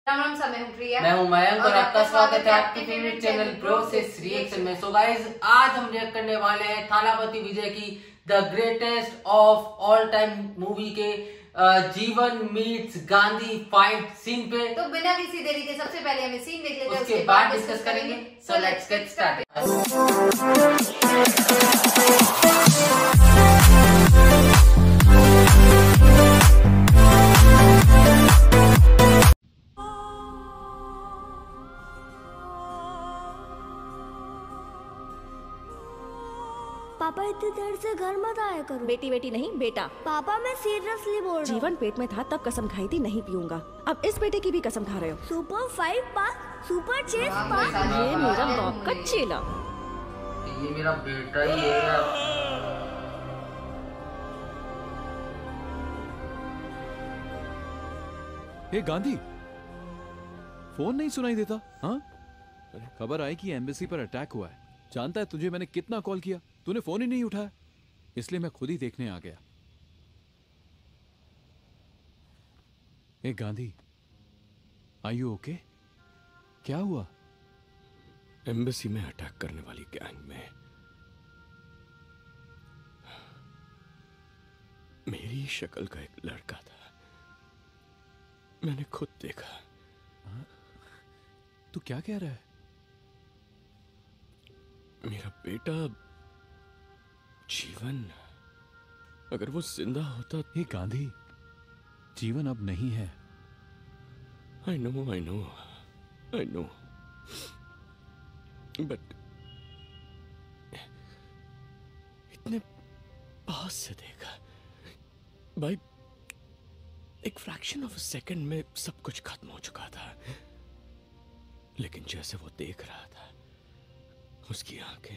राम सा मैं हूँ प्रिया। मैं हूँ मयंक और आपका स्वागत है आपके फेवरेट चैनल प्रोसेस रिएक्शन में। सो गाइस, आज हम रिएक्ट करने वाले हैं थालापति विजय की the greatest of all time movie के Jeevan meets Gandhi fight scene पे। तो बिना किसी देरी के सबसे पहले हमें सीन देख लेते हैं, उसके बाद डिस्कस करेंगे। So let's get started. पापा इतनी देर से घर मत आया करो। बेटी बेटी नहीं बेटा। पापा मैं सीरियसली बोल रहा हूँ। जीवन पेट में था तब कसम खाई थी नहीं पीऊंगा। अब इस बेटे की भी कसम खा रहे हो। Super 5 pass, super chase pass. ये मेरा बाप का चेला। ये मेरा बेटा ही है। हे गांधी, फोन नहीं सुनाई देता? हाँ, खबर आई कि एम्बेसी पर अटैक हुआ है। जानता है तुझे मैंने कितना कॉल किया, तूने फोन ही नहीं उठाया, इसलिए मैं खुद ही देखने आ गया। Hey Gandhi, are you okay? क्या हुआ? एम्बेसी में अटैक करने वाली गैंग में मेरी शक्ल का एक लड़का था, मैंने खुद देखा। तू क्या कह रहा है? मेरा बेटा जीवन, अगर वो जिंदा होता। हे गांधी, जीवन अब नहीं है। I know, I know, I know, but इतने पास से देखा भाई, एक फ्रैक्शन ऑफ अ सेकंड में सब कुछ खत्म हो चुका था। लेकिन जैसे वो देख रहा था, उसकी आंखें।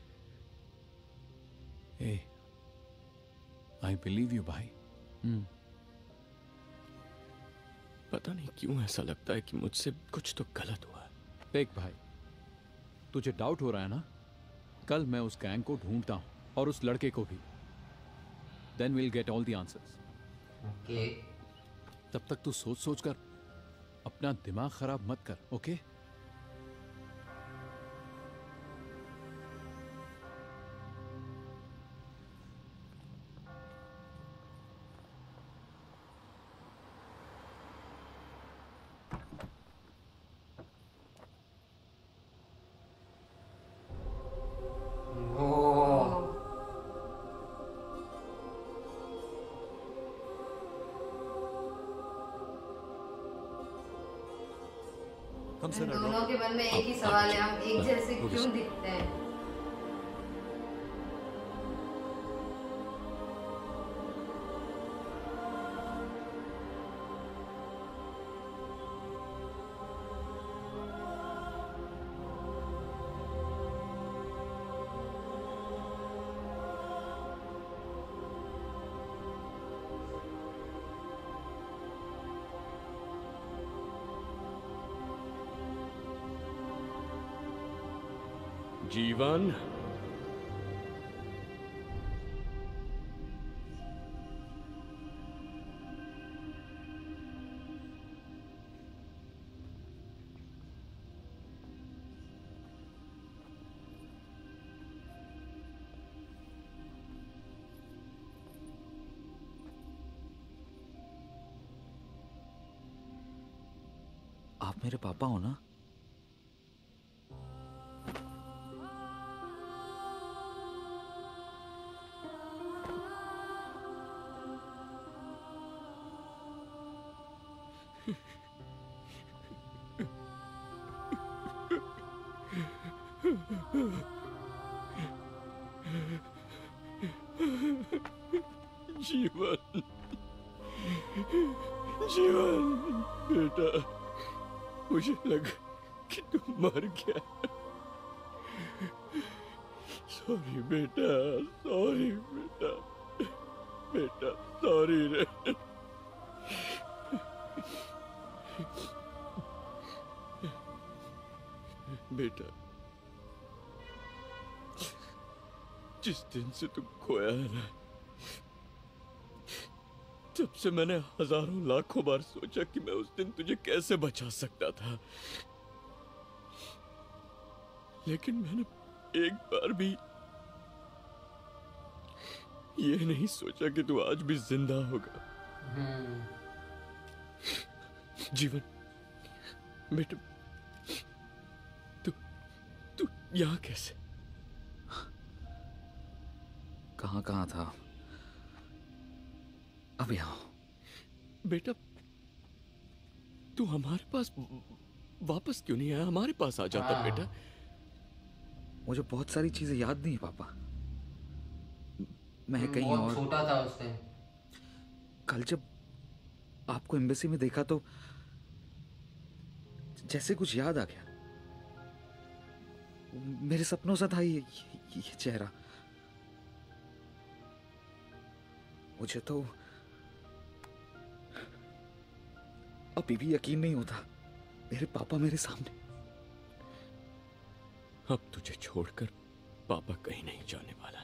Hey, I believe you, भाई। पता नहीं क्यों ऐसा लगता है कि मुझसे कुछ तो गलत हुआ। देख भाई, तुझे डाउट हो रहा है ना? कल मैं उस गैंग को ढूंढता हूं और उस लड़के को भी। Then we'll get all the answers. Okay. तब तक तू सोच सोच कर अपना दिमाग खराब मत कर, ओके? हम दोनों के मन में एक ही सवाल है, हम एक जैसे क्यों दिखते हैं? जीवन, आप मेरे पापा हो ना? जीवन, जीवन बेटा, मुझे लगा कि तुम मर गया। सॉरी बेटा, सॉरी बेटा, बेटा सॉरी रे। बेटा, जिस दिन से तुम खोया है ना, तब तब से मैंने हजारों लाखों बार सोचा कि मैं उस दिन तुझे कैसे बचा सकता था, लेकिन मैंने एक बार भी ये नहीं सोचा कि तू आज भी जिंदा होगा। जीवन बेटा, तू यहां कैसे? कहां था? अब यहाँ बेटा, तू हमारे पास वापस क्यों नहीं आया? हमारे पास आ जाता बेटा। मुझे बहुत सारी चीजें याद नहीं है पापा। मैं कहीं बहुत और छोटा था उस टाइम। कल जब आपको एम्बेसी में देखा तो जैसे कुछ याद आ गया। मेरे सपनों से था ये चेहरा। मुझे तो अभी भी यकीन नहीं होता मेरे पापा मेरे सामने। अब तुझे छोड़कर पापा कहीं नहीं जाने वाला।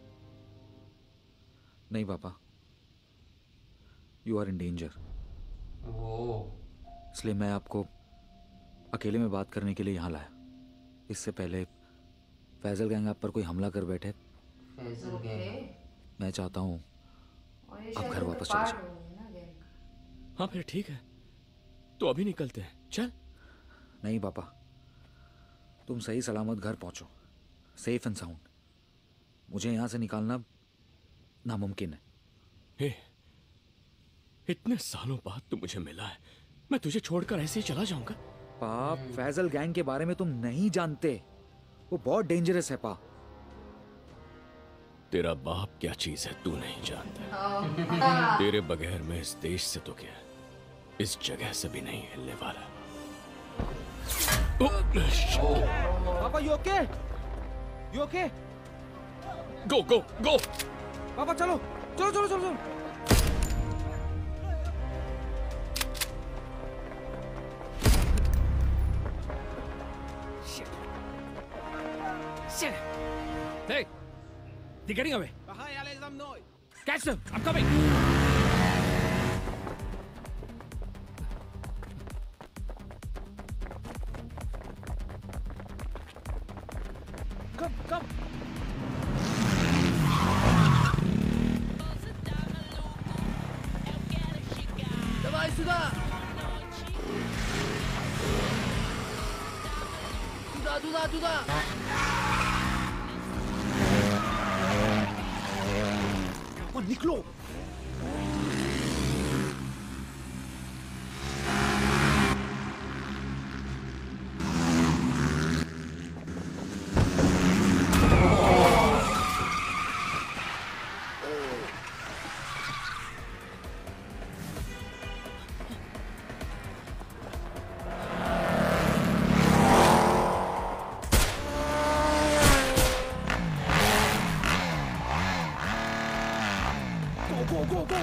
नहीं पापा, यू आर इन डेंजर। इसलिए मैं आपको अकेले में बात करने के लिए यहाँ लाया। इससे पहले फैजल गैंग आप पर कोई हमला कर बैठे। फैजल गैंग। मैं चाहता हूँ आप घर वापस चले जाओ। हाँ फिर ठीक है, तो अभी निकलते हैं, चल। नहीं पापा, तुम सही सलामत घर पहुंचो, सेफ एंड साउंड। मुझे यहां से निकालना नामुमकिन है। हे, इतने सालों बाद तू मुझे मिला है, मैं तुझे छोड़कर ऐसे ही चला जाऊंगा? पाप, फैजल गैंग के बारे में तुम नहीं जानते, वो बहुत डेंजरस है। पाप, तेरा बाप क्या चीज है तू नहीं जानता। तेरे बगैर मैं इस देश से तो क्या, इस जगह से भी नहीं हिलने वाला। पापा you okay? You okay? Go go go. पापा चलो चलो चलो चलो चलो। Shit. Hey, they're getting away. Catch them. I'm coming. Come. Давай сюда. Туда. निकलो। Go.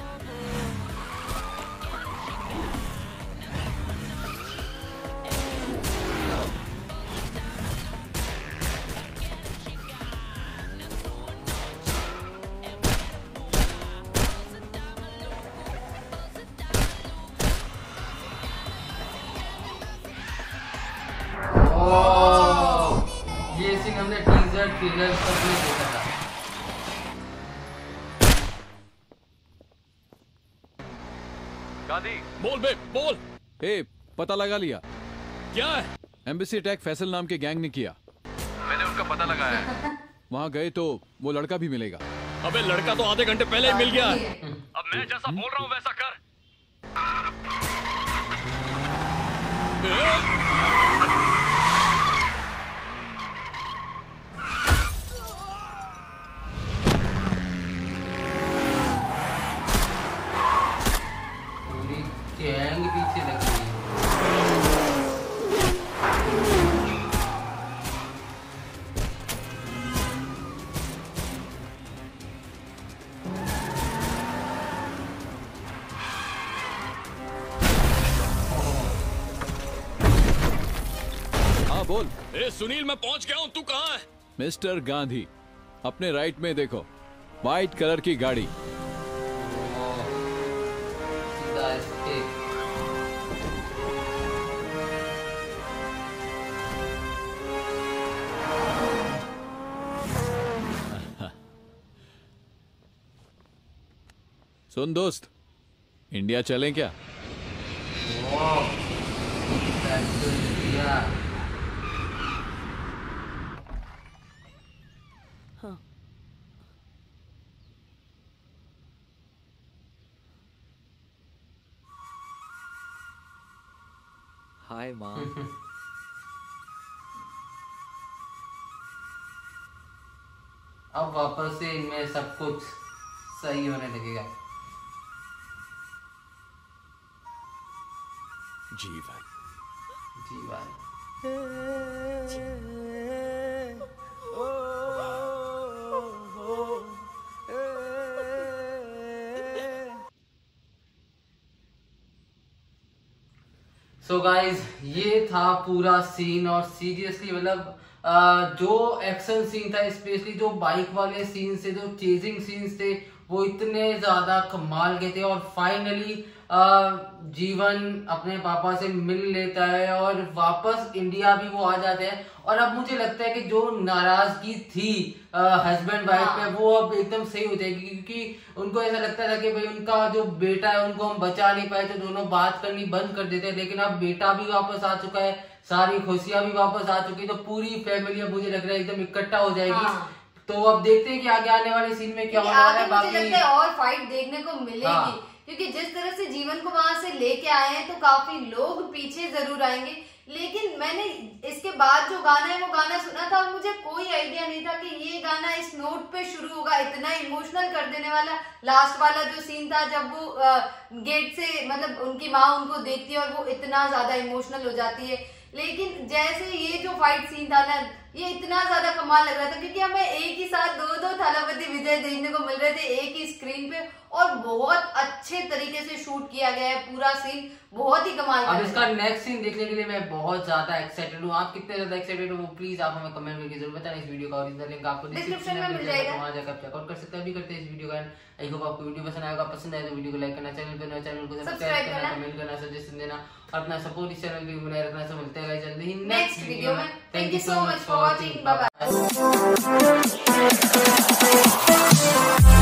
ये सीन हमने टीजर ट्रेलर सब में देखा था। गांधी, बोल बे, बोल। हे, पता लगा लिया? क्या है? एम्बेसी अटैक फैसल नाम के गैंग ने किया। मैंने उनका पता लगाया। वहाँ गए तो वो लड़का भी मिलेगा। अबे लड़का तो आधे घंटे पहले ही मिल गया। अब मैं जैसा बोल रहा हूँ वैसा कर। पूरी गैंग पीछे लगी है। हाँ बोल। ए सुनील, मैं पहुंच गया हूँ, तू कहाँ है? मिस्टर गांधी, अपने राइट में देखो, व्हाइट कलर की गाड़ी। सुन दोस्त, इंडिया चलें क्या? हाँ। हाय माँ। अब वापस से इनमें सब कुछ सही होने लगेगा। जीवन सो गाइज, ये था पूरा सीन। और सीरियसली मतलब जो एक्शन सीन था, स्पेशली जो बाइक वाले सीन थे, जो चेजिंग सीन्स थे, वो इतने ज्यादा कमाल के थे। और फाइनली जीवन अपने पापा से मिल लेता है और वापस इंडिया भी वो आ जाते हैं। और अब मुझे लगता है कि जो नाराजगी थी हस्बैंड वाइफ पे, वो अब एकदम सही हो जाएगी, क्योंकि उनको ऐसा लगता था कि भाई उनका जो बेटा है उनको हम बचा नहीं पाए, तो दोनों बात करनी बंद कर देते हैं। लेकिन अब बेटा भी वापस आ चुका है, सारी खुशियां भी वापस आ चुकी है, तो पूरी फैमिली अब मुझे लग रहा है एकदम इकट्ठा हो जाएगी। तो अब देखते हैं कि आगे आने वाले सीन में क्या होने वाला है। मुझे लगता है और फाइट देखने को मिलेगी, क्योंकि जिस तरह से जीवन को वहां से लेके आए हैं, तो काफी लोग पीछे जरूर आएंगे। लेकिन मैंने इसके बाद जो गाना है वो गाना सुना था, और मुझे कोई आइडिया नहीं था कि ये गाना इस नोट पे शुरू होगा। इतना इमोशनल कर देने वाला लास्ट वाला जो सीन था, जब वो गेट से मतलब उनकी माँ उनको देखती है और वो इतना ज्यादा इमोशनल हो जाती है। लेकिन जैसे ये जो फाइट सीन था ना, ये इतना ज्यादा कमाल लग रहा था, क्योंकि हमें एक ही साथ दो थालापति विजय देखने को मिल रहे थे एक ही स्क्रीन पे, और बहुत अच्छे तरीके से शूट किया गया है पूरा सीन, बहुत ही कमाल। अब इसका नेक्स्ट सीन देखने के लिए मैं बहुत ज्यादा एक्साइटेड हूँ। आप कितने ज्यादा एक्साइटेड हो वो प्लीज आप हमें कमेंट करके जरूर बताएं। इस वीडियो का ओरिजिनल लिंक आपको डिस्क्रिप्शन में मिल जाएगा, वहां जाकर चेकआउट कर सकते हैं। अभी करते हैं इस वीडियो का। आई होप आपको वीडियो पसंद आएगा। पसंद आए तो वीडियो को लाइक करना, चैनल पर नए चैनल को सब्सक्राइब करना, कमेंट करना, सजेशन देना और अपना सपोर्ट इस चैनल पे बनाए रखना। सब मिलते हैं जल्दी ही नेक्स्ट वीडियो में। Thank you so much for watching. Bye bye.